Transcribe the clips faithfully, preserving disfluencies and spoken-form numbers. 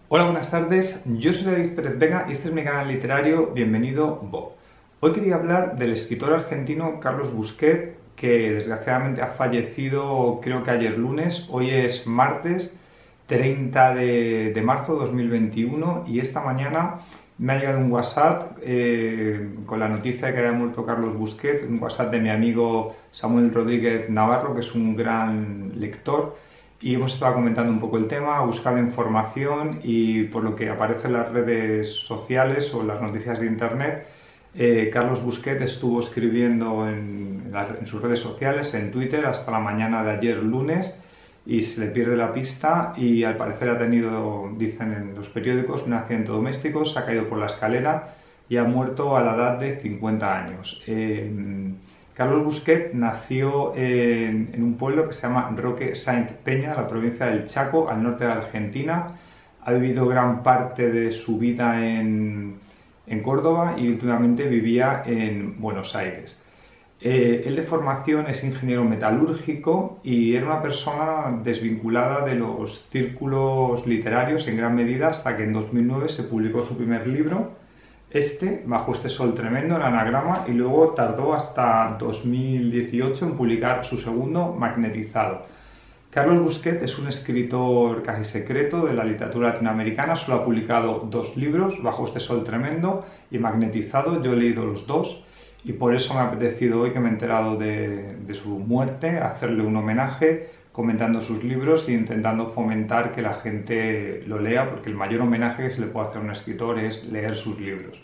Hola, buenas tardes. Yo soy David Pérez Vega y este es mi canal literario. Bienvenido, Bob. Hoy quería hablar del escritor argentino Carlos Busquet, que desgraciadamente ha fallecido creo que ayer lunes. Hoy es martes treinta de, de marzo de dos mil veintiuno y esta mañana me ha llegado un WhatsApp eh, con la noticia de que había muerto Carlos Busquet, un WhatsApp de mi amigo Samuel Rodríguez Navarro, que es un gran lector. Y hemos estado comentando un poco el tema, buscando información y por lo que aparece en las redes sociales o en las noticias de internet, eh, Carlos Busquet estuvo escribiendo en, en, las, en sus redes sociales, en Twitter, hasta la mañana de ayer lunes y se le pierde la pista y al parecer ha tenido, dicen en los periódicos, un accidente doméstico, se ha caído por la escalera y ha muerto a la edad de cincuenta años. Eh, Carlos Busquet nació en, en un pueblo que se llama Roque Saint Peña, la provincia del Chaco, al norte de Argentina. Ha vivido gran parte de su vida en, en Córdoba y últimamente vivía en Buenos Aires. Eh, él de formación es ingeniero metalúrgico y era una persona desvinculada de los círculos literarios en gran medida hasta que en dos mil nueve se publicó su primer libro, Este, Bajo este sol tremendo, en anagrama, y luego tardó hasta dos mil dieciocho en publicar su segundo, Magnetizado. Carlos Busquet es un escritor casi secreto de la literatura latinoamericana, solo ha publicado dos libros, Bajo este sol tremendo y Magnetizado. Yo he leído los dos y por eso me ha apetecido hoy, que me he enterado de, de su muerte, hacerle un homenaje comentando sus libros e intentando fomentar que la gente lo lea, porque el mayor homenaje que se le puede hacer a un escritor es leer sus libros.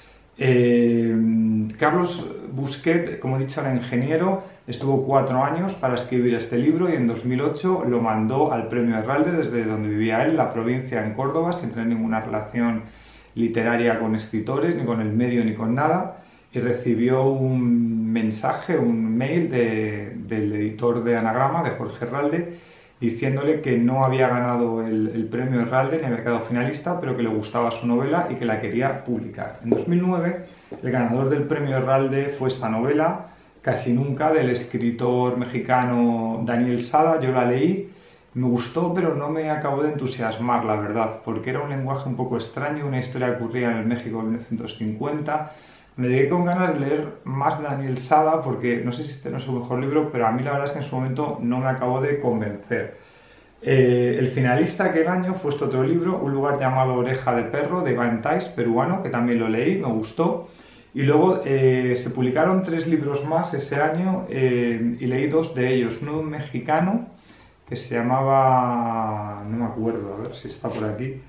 Eh, Carlos Busquet, como he dicho, era ingeniero, estuvo cuatro años para escribir este libro y en dos mil ocho lo mandó al Premio Herralde desde donde vivía él, la provincia en Córdoba, sin tener ninguna relación literaria con escritores, ni con el medio, ni con nada, y recibió un mensaje, un mail de, del editor de Anagrama, de Jorge Herralde, diciéndole que no había ganado el, el premio Herralde ni había quedado finalista, pero que le gustaba su novela y que la quería publicar. En dos mil nueve, el ganador del premio Herralde fue esta novela, Casi nunca, del escritor mexicano Daniel Sada. Yo la leí, me gustó, pero no me acabó de entusiasmar, la verdad, porque era un lenguaje un poco extraño, una historia que ocurría en el México de mil novecientos cincuenta. Me quedé con ganas de leer más de Daniel Sada, porque no sé si este no es su mejor libro, pero a mí la verdad es que en su momento no me acabó de convencer. Eh, el finalista aquel año fue este otro libro, Un lugar llamado Oreja de Perro, de Iván Tais, peruano, que también lo leí, me gustó. Y luego eh, se publicaron tres libros más ese año eh, y leí dos de ellos. Uno de un mexicano que se llamaba... no me acuerdo, a ver si está por aquí.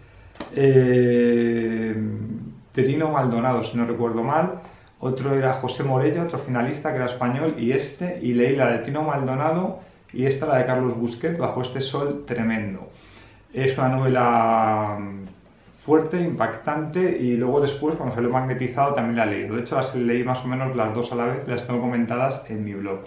Eh, Trino Maldonado, si no recuerdo mal. Otro era José Morella, otro finalista que era español, y este, y leí la de Trino Maldonado y esta, la de Carlos Busquet, Bajo este sol tremendo. Es una novela fuerte, impactante, y luego después, cuando salió Magnetizado, también la leí. De hecho, las leí más o menos las dos a la vez, las tengo comentadas en mi blog.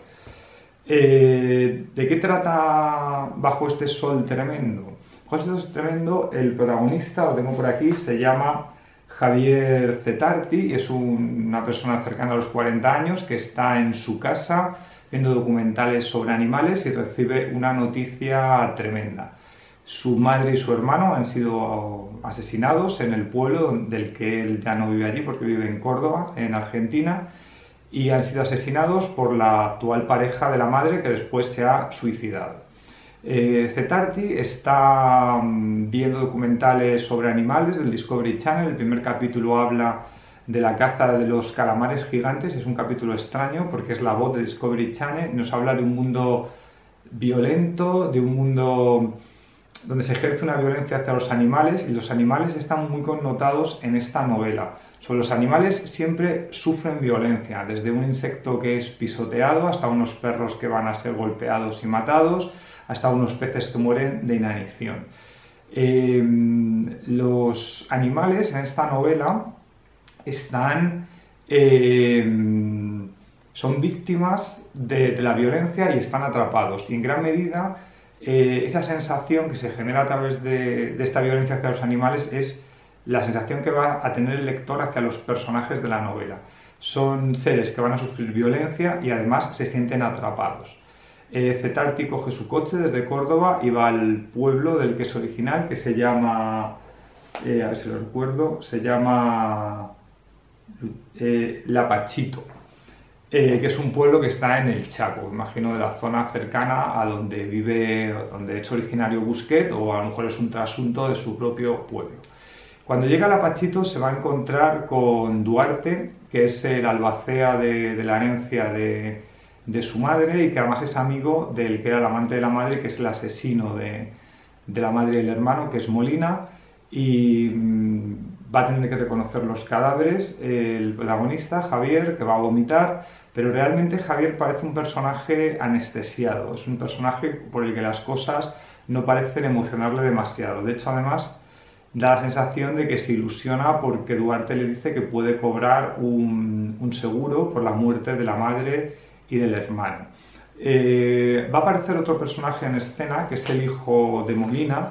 Eh, ¿De qué trata Bajo este sol tremendo? Bajo este sol tremendo, el protagonista, lo tengo por aquí, se llama Javier Zetarti, y es un, una persona cercana a los cuarenta años que está en su casa viendo documentales sobre animales y recibe una noticia tremenda. Su madre y su hermano han sido asesinados en el pueblo del que él ya no vive allí, porque vive en Córdoba, en Argentina, y han sido asesinados por la actual pareja de la madre, que después se ha suicidado. Eh, Zetarti está um, viendo documentales sobre animales del Discovery Channel. El primer capítulo habla de la caza de los calamares gigantes. Es un capítulo extraño porque es la voz de Discovery Channel. Nos habla de un mundo violento, de un mundo donde se ejerce una violencia hacia los animales, y los animales están muy connotados en esta novela. Sobre los animales siempre sufren violencia, desde un insecto que es pisoteado hasta unos perros que van a ser golpeados y matados, hasta unos peces que mueren de inanición. Eh, los animales en esta novela están, eh, son víctimas de, de la violencia y están atrapados. Y en gran medida eh, esa sensación que se genera a través de, de esta violencia hacia los animales es la sensación que va a tener el lector hacia los personajes de la novela. Son seres que van a sufrir violencia y además se sienten atrapados. Eh, Zetarti coge su coche desde Córdoba y va al pueblo del que es original, que se llama eh, a ver si lo recuerdo, se llama eh, Lapachito, eh, que es un pueblo que está en el Chaco, imagino de la zona cercana a donde vive, donde es originario Busquet, o a lo mejor es un trasunto de su propio pueblo. Cuando llega a Lapachito se va a encontrar con Duarte, que es el albacea de, de la herencia de, de su madre y que además es amigo del que era el amante de la madre, que es el asesino de, de la madre y el hermano, que es Molina, y mmm, va a tener que reconocer los cadáveres el protagonista, Javier, que va a vomitar, pero realmente Javier parece un personaje anestesiado, es un personaje por el que las cosas no parecen emocionarle demasiado. De hecho, además, da la sensación de que se ilusiona porque Duarte le dice que puede cobrar un, un seguro por la muerte de la madre y del hermano. Eh, va a aparecer otro personaje en escena, que es el hijo de Molina,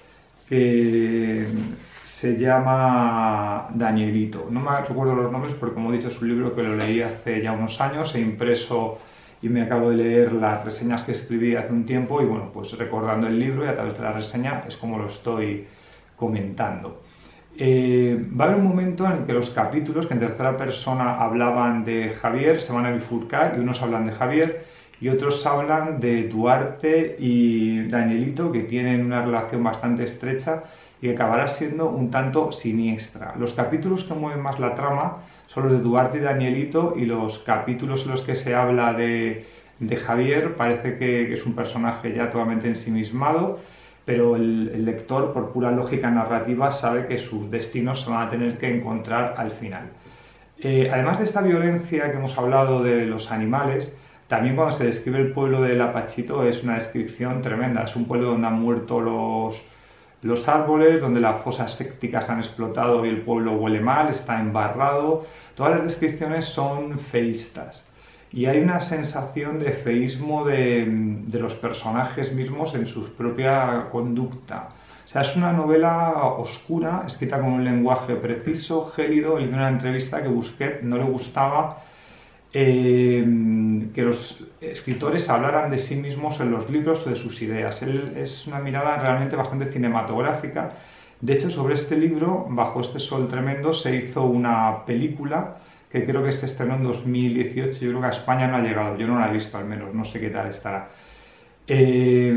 que se llama Danielito. No me recuerdo los nombres porque, como he dicho, es un libro que lo leí hace ya unos años, he impreso y me acabo de leer las reseñas que escribí hace un tiempo y bueno, pues recordando el libro y a través de la reseña es como lo estoy comentando. Eh, va a haber un momento en el que los capítulos que en tercera persona hablaban de Javier se van a bifurcar y unos hablan de Javier y otros hablan de Duarte y Danielito, que tienen una relación bastante estrecha y que acabará siendo un tanto siniestra. Los capítulos que mueven más la trama son los de Duarte y Danielito, y los capítulos en los que se habla de, de Javier parece que, que es un personaje ya totalmente ensimismado, pero el, el lector, por pura lógica narrativa, sabe que sus destinos se van a tener que encontrar al final. Eh, además de esta violencia que hemos hablado de los animales, también cuando se describe el pueblo de Lapachito es una descripción tremenda. Es un pueblo donde han muerto los, los árboles, donde las fosas sépticas han explotado y el pueblo huele mal, está embarrado. Todas las descripciones son feístas. Y hay una sensación de feísmo de, de los personajes mismos en su propia conducta. O sea, es una novela oscura, escrita con un lenguaje preciso, gélido. Él dio una entrevista que Busquet no le gustaba eh, que los escritores hablaran de sí mismos en los libros o de sus ideas. Él es una mirada realmente bastante cinematográfica. De hecho, sobre este libro, Bajo este sol tremendo, se hizo una película que creo que se estrenó en dos mil dieciocho, yo creo que a España no ha llegado, yo no la he visto al menos, no sé qué tal estará. Eh,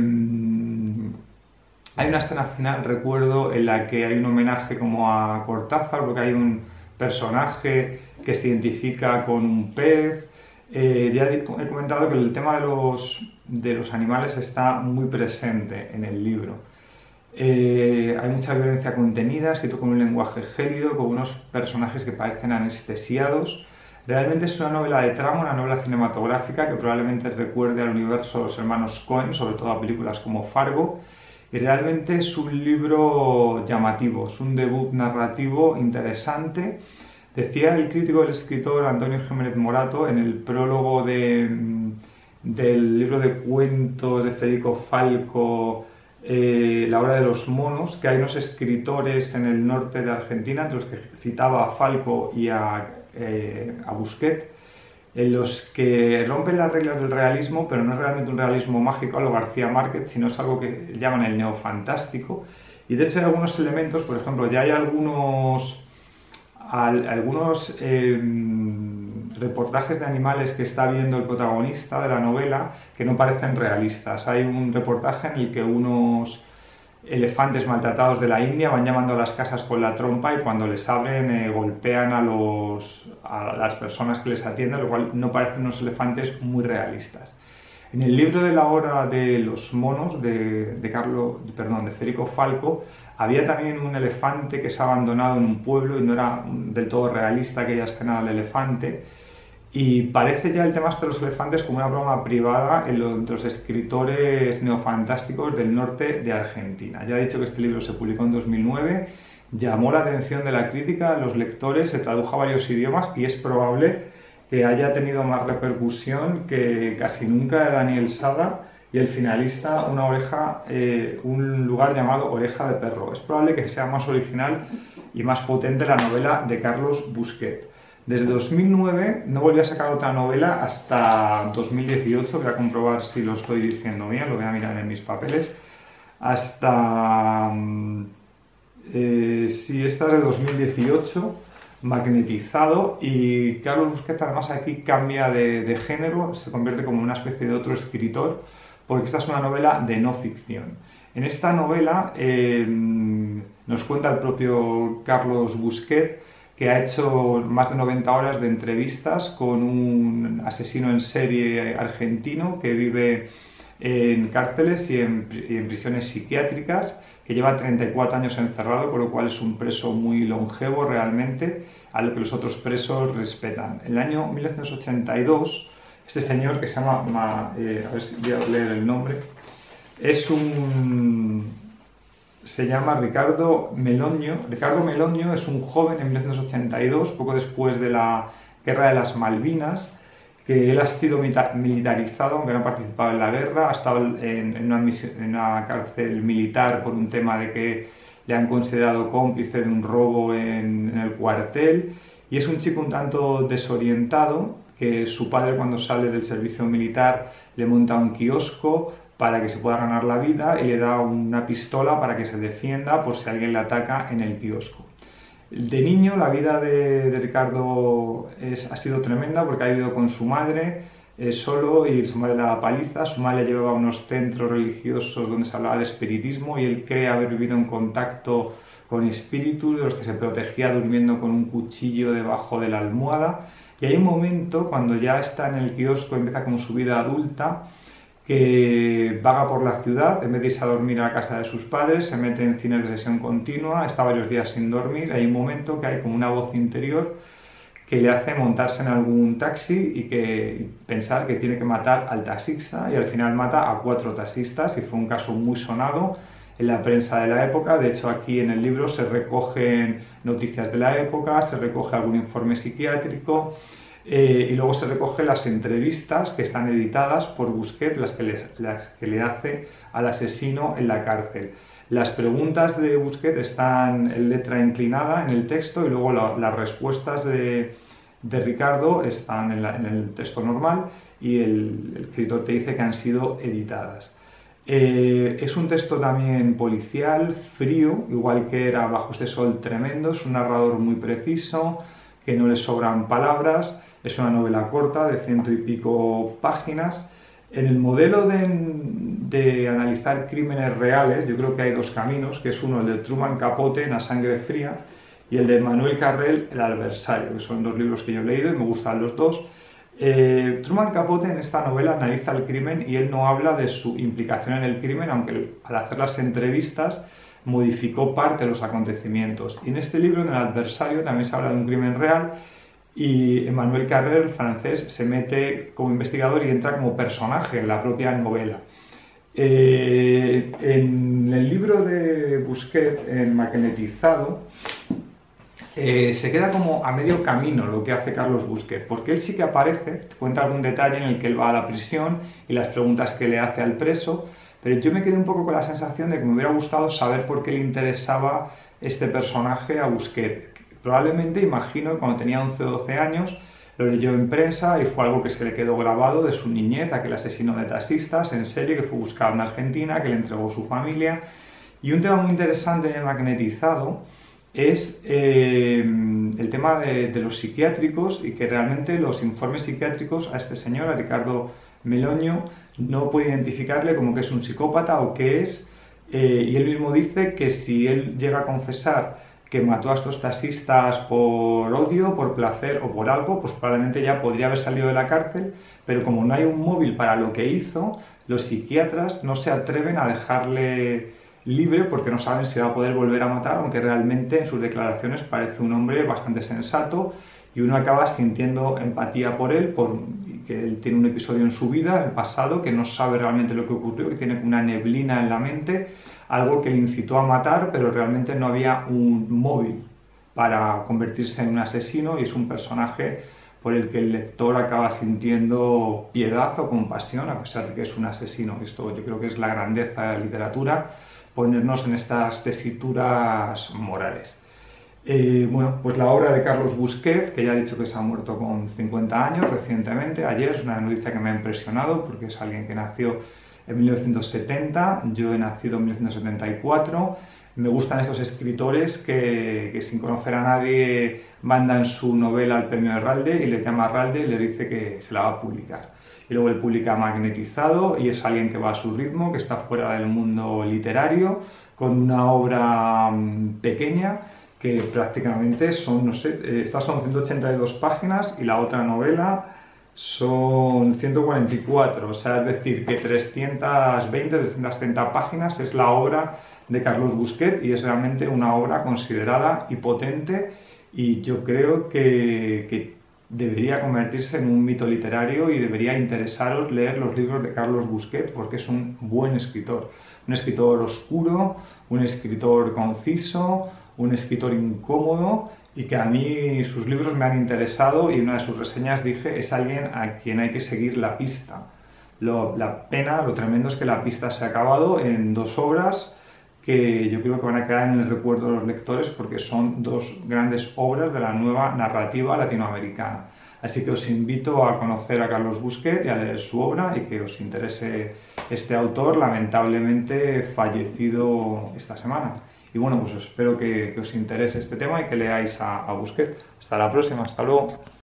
hay una escena final, recuerdo, en la que hay un homenaje como a Cortázar, porque hay un personaje que se identifica con un pez. Eh, ya he comentado que el tema de los, de los animales está muy presente en el libro. Eh, hay mucha violencia contenida, escrito con un lenguaje gélido, con unos personajes que parecen anestesiados. Realmente es una novela de trama, una novela cinematográfica que probablemente recuerde al universo de los hermanos Coen, sobre todo a películas como Fargo. Y realmente es un libro llamativo, es un debut narrativo interesante. Decía el crítico del escritor Antonio Jiménez Morato en el prólogo de, del libro de cuentos de Federico Falco, Eh, La hora de los monos, que hay unos escritores en el norte de Argentina, entre los que citaba a Falco y a, eh, a Busquet, en los que rompen las reglas del realismo, pero no es realmente un realismo mágico a lo García Márquez, sino es algo que llaman el neofantástico. Y de hecho hay algunos elementos, por ejemplo, ya hay algunos, al, algunos eh, reportajes de animales que está viendo el protagonista de la novela que no parecen realistas. Hay un reportaje en el que unos elefantes maltratados de la India van llamando a las casas con la trompa y cuando les abren eh, golpean a, los, a las personas que les atienden, lo cual no parecen unos elefantes muy realistas. En el libro de La hora de los monos de, de, Carlo, perdón, de Federico Falco había también un elefante que se ha abandonado en un pueblo y no era del todo realista aquella escena del elefante. Y parece ya el tema de los elefantes como una broma privada entre los escritores neofantásticos del norte de Argentina. Ya he dicho que este libro se publicó en dos mil nueve, llamó la atención de la crítica, los lectores, se tradujo a varios idiomas y es probable que haya tenido más repercusión que Casi nunca de Daniel Sada y el finalista Una oreja, eh, un lugar llamado Oreja de perro. Es probable que sea más original y más potente la novela de Carlos Busquet. Desde dos mil nueve no volvió a sacar otra novela hasta dos mil dieciocho, voy a comprobar si lo estoy diciendo bien, lo voy a mirar en mis papeles, hasta... Eh, sí, esta es de dos mil dieciocho, Magnetizado, y Carlos Busquets además aquí cambia de, de género, se convierte como una especie de otro escritor, porque esta es una novela de no ficción. En esta novela eh, nos cuenta el propio Carlos Busquets que ha hecho más de noventa horas de entrevistas con un asesino en serie argentino que vive en cárceles y en, y en prisiones psiquiátricas, que lleva treinta y cuatro años encerrado, con lo cual es un preso muy longevo realmente, a lo que los otros presos respetan. En el año mil novecientos ochenta y dos, este señor, que se llama, Ma, eh, a ver si voy a leer el nombre, es un... se llama Ricardo Meloño. Ricardo Meloño es un joven en mil novecientos ochenta y dos, poco después de la Guerra de las Malvinas, que él ha sido militarizado, aunque no ha participado en la guerra, ha estado en, en, una misión, en una cárcel militar por un tema de que le han considerado cómplice de un robo en, en el cuartel, y es un chico un tanto desorientado, que su padre, cuando sale del servicio militar, le monta un kiosco para que se pueda ganar la vida y le da una pistola para que se defienda por si alguien le ataca en el kiosco. De niño la vida de, de Ricardo es, ha sido tremenda, porque ha vivido con su madre eh, solo, y su madre le daba paliza. Su madre le llevaba a unos centros religiosos donde se hablaba de espiritismo, y él cree haber vivido en contacto con espíritus de los que se protegía durmiendo con un cuchillo debajo de la almohada. Y hay un momento, cuando ya está en el kiosco, empieza como su vida adulta, que vaga por la ciudad, en vez de irse a dormir a la casa de sus padres, se mete en cines de sesión continua, está varios días sin dormir. Hay un momento que hay como una voz interior que le hace montarse en algún taxi y, que, y pensar que tiene que matar al taxista, y al final mata a cuatro taxistas, y fue un caso muy sonado en la prensa de la época. De hecho, aquí en el libro se recogen noticias de la época, se recoge algún informe psiquiátrico, Eh, y luego se recogen las entrevistas que están editadas por Busquets, las que, les, las que le hace al asesino en la cárcel. Las preguntas de Busquets están en letra inclinada en el texto, y luego la, las respuestas de, de Ricardo están en, la, en el texto normal, y el, el escritor te dice que han sido editadas. Eh, es un texto también policial, frío, igual que era Bajo este sol tremendo. Es un narrador muy preciso, que no le sobran palabras. Es una novela corta de ciento y pico páginas. En el modelo de, de analizar crímenes reales, yo creo que hay dos caminos, que es uno el de Truman Capote en A sangre fría, y el de Manuel Carrel, El adversario, que son dos libros que yo he leído y me gustan los dos. Eh, Truman Capote en esta novela analiza el crimen, y él no habla de su implicación en el crimen, aunque al hacer las entrevistas modificó parte de los acontecimientos. Y en este libro, en El adversario, también se habla de un crimen real, y Emmanuel Carrel, francés, se mete como investigador y entra como personaje en la propia novela. Eh, en el libro de Busquets, en Magnetizado, eh, se queda como a medio camino lo que hace Carlos Busquets, porque él sí que aparece, cuenta algún detalle en el que él va a la prisión y las preguntas que le hace al preso, pero yo me quedé un poco con la sensación de que me hubiera gustado saber por qué le interesaba este personaje a Busquets. Probablemente, imagino, cuando tenía once o doce años, lo leyó en prensa y fue algo que se le quedó grabado de su niñez, aquel asesino de taxistas en serie que fue buscado en Argentina, que le entregó su familia. Y un tema muy interesante de Magnetizado es eh, el tema de, de los psiquiátricos, y que realmente los informes psiquiátricos a este señor, a Ricardo Meloño, no puede identificarle como que es un psicópata o qué es, eh, y él mismo dice que si él llega a confesar que mató a estos taxistas por odio, por placer o por algo, pues probablemente ya podría haber salido de la cárcel, pero como no hay un móvil para lo que hizo, los psiquiatras no se atreven a dejarle libre, porque no saben si va a poder volver a matar, aunque realmente en sus declaraciones parece un hombre bastante sensato, y uno acaba sintiendo empatía por él, por que él tiene un episodio en su vida, en el pasado, que no sabe realmente lo que ocurrió, que tiene una neblina en la mente, algo que le incitó a matar, pero realmente no había un móvil para convertirse en un asesino, y es un personaje por el que el lector acaba sintiendo piedad o compasión, a pesar de que es un asesino. Esto yo creo que es la grandeza de la literatura, ponernos en estas tesituras morales. Eh, bueno, pues la obra de Carlos Busquets, que ya he dicho que se ha muerto con cincuenta años recientemente, ayer, es una noticia que me ha impresionado, porque es alguien que nació en mil novecientos setenta, yo he nacido en mil novecientos setenta y cuatro, Me gustan estos escritores que, que sin conocer a nadie mandan su novela al premio Herralde y les llama a Herralde y les dice que se la va a publicar. Y luego él publica Magnetizado y es alguien que va a su ritmo, que está fuera del mundo literario, con una obra pequeña que prácticamente son, no sé, estas son ciento ochenta y dos páginas y la otra novela son ciento cuarenta y cuatro, o sea, es decir, que trescientas veinte, trescientas treinta páginas es la obra de Carlos Busquet y es realmente una obra considerada y potente y yo creo que, que debería convertirse en un mito literario y debería interesaros leer los libros de Carlos Busquet porque es un buen escritor, un escritor oscuro, un escritor conciso, un escritor incómodo y que a mí sus libros me han interesado y en una de sus reseñas dije es alguien a quien hay que seguir la pista. Lo, la pena, lo tremendo es que la pista se ha acabado en dos obras que yo creo que van a quedar en el recuerdo de los lectores porque son dos grandes obras de la nueva narrativa latinoamericana. Así que os invito a conocer a Carlos Busquet y a leer su obra y que os interese este autor lamentablemente fallecido esta semana. Y bueno, pues espero que, que os interese este tema y que leáis a, a Busquet. Hasta la próxima, hasta luego.